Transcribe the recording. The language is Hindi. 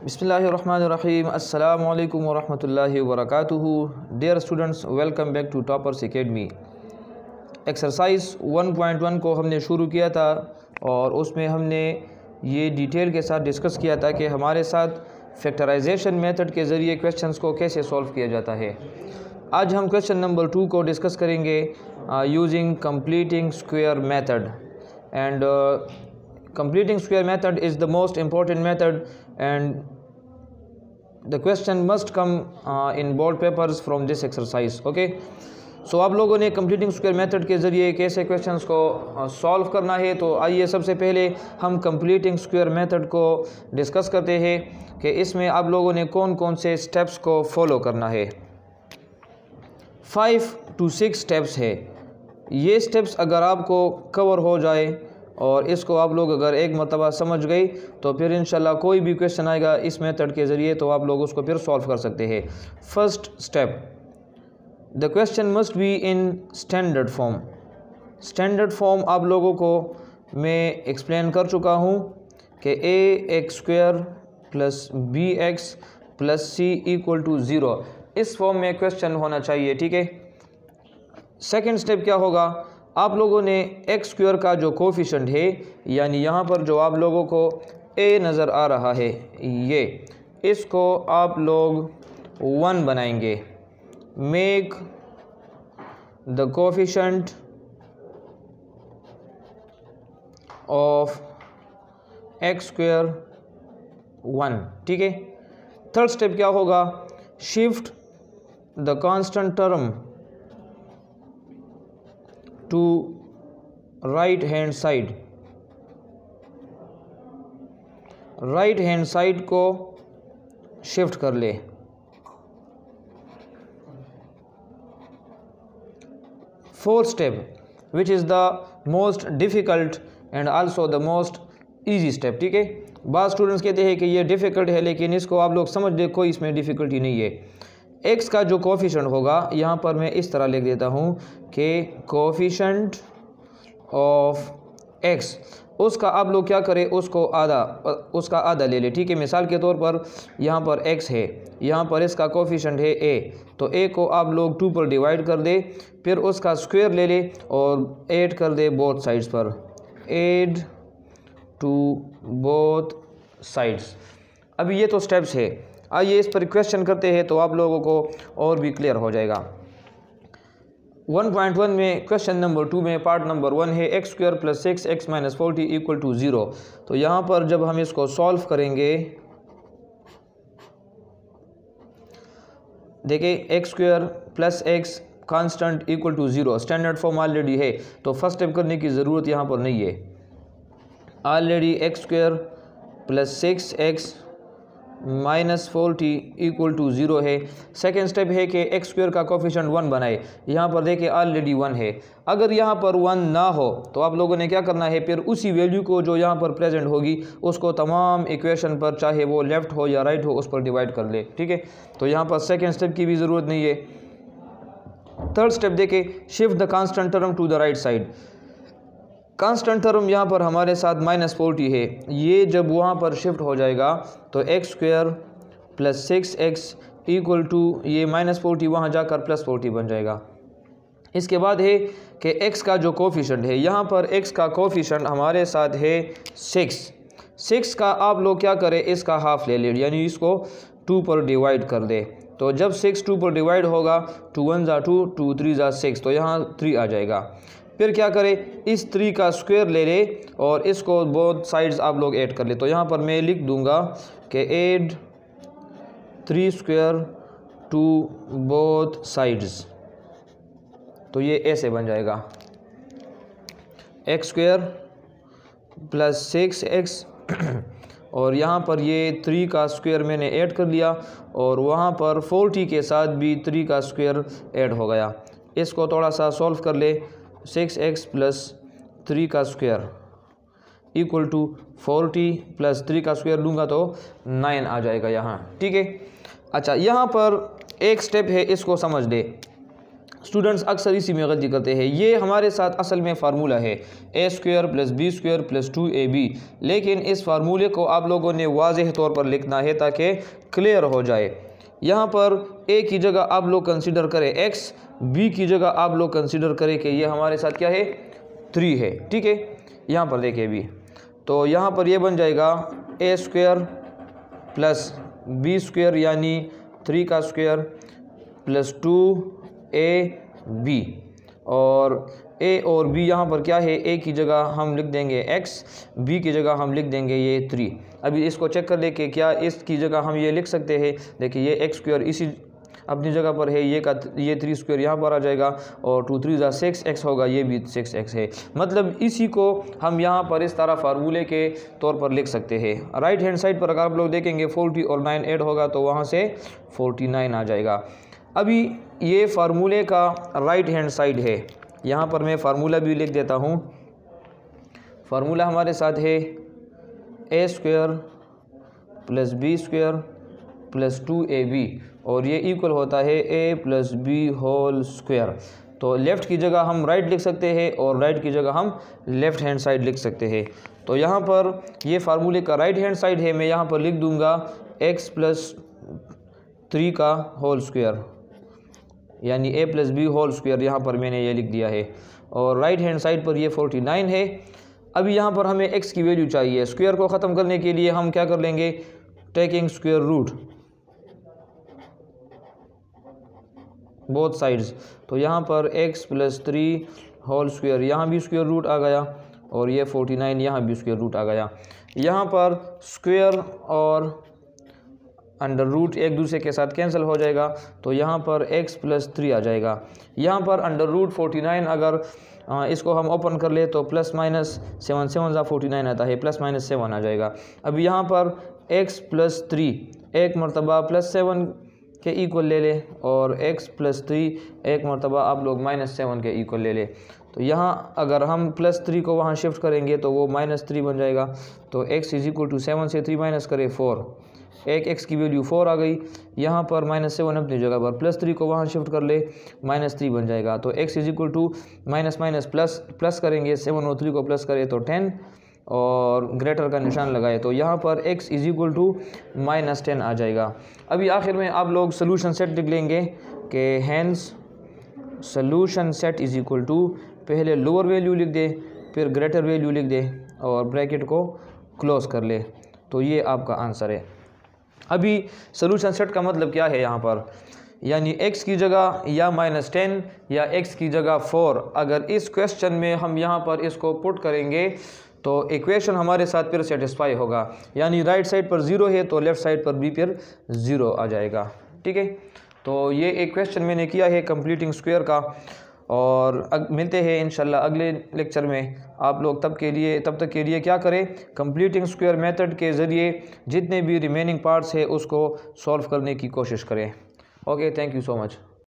बिस्मिल्लाहिर्रहमानिर्रहीम अस्सलामु अलैकुम वरहमतुल्लाहि वबरकातुहू। Dear students, welcome back to Toppers Academy. Exercise 1.1 को हमने शुरू किया था और उसमें हमने ये डिटेल के साथ डिस्कस किया था कि हमारे साथ फैक्टराइजेशन मेथड के ज़रिए क्वेश्चंस को कैसे सॉल्व किया जाता है। आज हम क्वेश्चन नंबर 2 को डिस्कस करेंगे using completing square method. And completing square method is the most important method and the question must come in board papers from this exercise. okay, so आप लोगों ने completing square method के ज़रिए कैसे questions को solve करना है। तो आइए सबसे पहले हम completing square method को discuss करते हैं कि इसमें आप लोगों ने कौन कौन से steps को follow करना है। 5 to 6 steps है। ये steps अगर आपको cover हो जाए और इसको आप लोग अगर एक मरतबा समझ गए तो फिर इंशाल्लाह कोई भी क्वेश्चन आएगा इस मेथड के ज़रिए तो आप लोग उसको फिर सॉल्व कर सकते हैं। First step, the question must be in standard form. Standard form आप लोगों को मैं एक्सप्लेन कर चुका हूँ कि ax² + bx + c = 0, इस फॉर्म में क्वेश्चन होना चाहिए। ठीक है। सेकेंड स्टेप क्या होगा, आप लोगों ने x² का जो कोफिशेंट है, यानी यहाँ पर जो आप लोगों को a नज़र आ रहा है, ये इसको आप लोग 1 बनाएंगे। Make the coefficient of x² 1। ठीक है। थर्ड स्टेप क्या होगा, shift the constant term to right hand side. Right hand side को शिफ्ट कर ले। Fourth step which is the most difficult and also the most easy step. ठीक है। बाज़ स्टूडेंट्स कहते हैं कि ये डिफ़िकल्ट है, लेकिन इसको आप लोग समझ ले, कोई इसमें डिफ़िकल्टी नहीं है। एक्स का जो कोफिशेंट होगा, यहाँ पर मैं इस तरह लिख देता हूँ कि कोफिशेंट ऑफ एक्स, उसका आप लोग क्या करें, उसका आधा ले ले। ठीक है। मिसाल के तौर पर यहाँ पर एक्स है, यहाँ पर इसका कोफिशेंट है ए, तो ए को आप लोग 2 पर डिवाइड कर दे, फिर उसका स्क्वायर ले ले और ऐड कर दे बोथ साइड्स पर। Add to both sides. अभी ये तो स्टेप्स है। आइए इस पर क्वेश्चन करते हैं तो आप लोगों को और भी क्लियर हो जाएगा। 1.1 में क्वेश्चन नंबर 2 में पार्ट नंबर 1 है x² + 6x - 40 = 0। तो यहाँ पर जब हम इसको सॉल्व करेंगे, देखिए x² + x constant = 0, standard form already है, तो फर्स्ट स्टेप करने की ज़रूरत यहाँ पर नहीं है। ऑलरेडी x² + 6x - 40 = 0 है। सेकेंड स्टेप है कि x² का कोफिशेंट 1 बनाए। यहाँ पर देखिए ऑलरेडी 1 है। अगर यहाँ पर 1 ना हो तो आप लोगों ने क्या करना है, फिर उसी वैल्यू को जो यहाँ पर प्रेजेंट होगी उसको तमाम इक्वेशन पर, चाहे वो लेफ़्ट हो या राइट हो, उस पर डिवाइड कर ले। ठीक है। तो यहाँ पर सेकेंड स्टेप की भी ज़रूरत नहीं है। थर्ड स्टेप देखिए, shift the constant term to the right side. Constant term यहाँ पर हमारे साथ -40 है, ये जब वहाँ पर शिफ्ट हो जाएगा तो x² + 6x = ये -40 वहाँ जाकर +40 बन जाएगा। इसके बाद है कि x का जो कोफिशेंट है, यहाँ पर x का कोफिशेंट हमारे साथ है 6 का आप लोग क्या करें, इसका हाफ ले लें, यानी इसको 2 पर डिवाइड कर दे। तो जब 6 2 पर डिवाइड होगा, 2 1 = 2, 2 3 = 6, तो यहाँ 3 आ जाएगा। फिर क्या करें, इस 3 का स्क्वायर ले ले और इसको बोथ साइड्स आप लोग ऐड कर ले। तो यहाँ पर मैं लिख दूंगा कि ऐड 3² टू बोथ साइड्स। तो ये ऐसे बन जाएगा, x² + 6x और यहाँ पर ये 3 का स्क्वायर मैंने ऐड कर लिया और वहाँ पर 40 के साथ भी 3 का स्क्वायर ऐड हो गया। इसको थोड़ा सा सॉल्व कर ले। 6x + 3 का स्क्वायर = 40 + 3 का स्क्वायर लूँगा तो 9 आ जाएगा यहाँ। ठीक है। अच्छा, यहाँ पर एक स्टेप है, इसको समझ दे। स्टूडेंट्स अक्सर इसी में गलती करते हैं। ये हमारे साथ असल में फार्मूला है a square plus b square plus 2ab, लेकिन इस फार्मूले को आप लोगों ने वाज़ेह तौर पर लिखना है ताकि क्लियर हो जाए। यहाँ पर ए की जगह आप लोग कंसीडर करें x, बी की जगह आप लोग कंसीडर करें कि ये हमारे साथ क्या है 3 है। ठीक है, यहाँ पर देखिए अभी तो यहाँ पर ये बन जाएगा a square plus b square यानी 3 का स्क्वायर प्लस 2ab, और a और b यहाँ पर क्या है, a की जगह हम लिख देंगे x, b की जगह हम लिख देंगे ये 3। अभी इसको चेक कर ले कि क्या इसकी जगह हम ये लिख सकते हैं। देखिए ये x स्क्वायर इसी अपनी जगह पर है, ये 3 स्क्वायर यहाँ पर आ जाएगा और 2 3 = 6x होगा, ये भी 6x है। मतलब इसी को हम यहाँ पर इस तरह फार्मूले के तौर पर लिख सकते हैं। राइट हैंड साइड पर अगर आप लोग देखेंगे 40 और 9 ऐड होगा तो वहाँ से 49 आ जाएगा। अभी ये फार्मूले का राइट हैंड साइड है, यहाँ पर मैं फार्मूला भी लिख देता हूँ। फार्मूला हमारे साथ है a square plus b square plus 2ab, और ये इक्वल होता है a plus b whole square. तो लेफ़्ट की जगह हम राइट लिख सकते हैं और राइट की जगह हम लेफ़्ट हैंड साइड लिख सकते हैं। तो यहाँ पर ये फार्मूले का राइट हैंड साइड है, मैं यहाँ पर लिख दूँगा x प्लस 3 का होल स्क्वायर यानी a plus b whole square, यहाँ पर मैंने ये लिख दिया है। और राइट हैंड साइड पर ये 49 है। अभी यहाँ पर हमें x की वैल्यू चाहिए। स्क्वायर को ख़त्म करने के लिए हम क्या कर लेंगे, taking square root both sides. तो यहाँ पर x प्लस 3 होल स्क्वायर, यहाँ भी स्क्वायर रूट आ गया और ये 49 यहाँ भी स्क्वायर रूट आ गया। यहाँ पर स्क्वायर और अंडर रूट एक दूसरे के साथ कैंसिल हो जाएगा, तो यहाँ पर x प्लस 3 आ जाएगा। यहाँ पर अंडर रूट 49 अगर इसको हम ओपन कर ले तो प्लस माइनस 7 7 49 आता है, प्लस माइनस 7 आ जाएगा। अब यहाँ पर x प्लस 3 एक मरतबा प्लस 7 के इक्वल ले ले और x प्लस 3 एक मरतबा आप लोग माइनस 7 के इक्वल ले ले। तो यहाँ अगर हम प्लस 3 को वहाँ शिफ्ट करेंगे तो वो माइनस 3 बन जाएगा। तो x इज इक्वल टू 7 से 3 माइनस करे 4, एक x की वैल्यू 4 आ गई। यहाँ पर माइनस 7 अपनी जगह पर, प्लस 3 को वहाँ शिफ्ट कर ले माइनस 3 बन जाएगा। तो x is equal to minus minus plus, plus करेंगे 7 और 3 को प्लस करें तो 10 और ग्रेटर का निशान लगाए तो यहाँ पर x is equal to minus 10 आ जाएगा। अभी आखिर में आप लोग सोल्यूशन सेट लिख लेंगे कि hence solution set is equal to, पहले लोअर वैल्यू लिख दे फिर ग्रेटर वैल्यू लिख दे और ब्रैकेट को क्लोज कर ले, तो ये आपका आंसर है। अभी सोल्यूशन सेट का मतलब क्या है यहाँ पर, यानी x की जगह या -10 या x की जगह 4, अगर इस क्वेश्चन में हम यहाँ पर इसको पुट करेंगे तो इक्वेशन हमारे साथ फिर सेटिस्फाई होगा। यानी राइट साइड पर 0 है तो लेफ़्ट साइड पर भी फिर 0 आ जाएगा। ठीक है, तो ये एक क्वेश्चन मैंने किया है कंप्लीटिंग स्क्वायर का, और मिलते हैं इंशाल्लाह अगले लेक्चर में। आप लोग तब तक के लिए क्या करें, कंप्लीटिंग स्क्वायर मेथड के ज़रिए जितने भी रिमेनिंग पार्ट्स है उसको सॉल्व करने की कोशिश करें। Okay, thank you so much.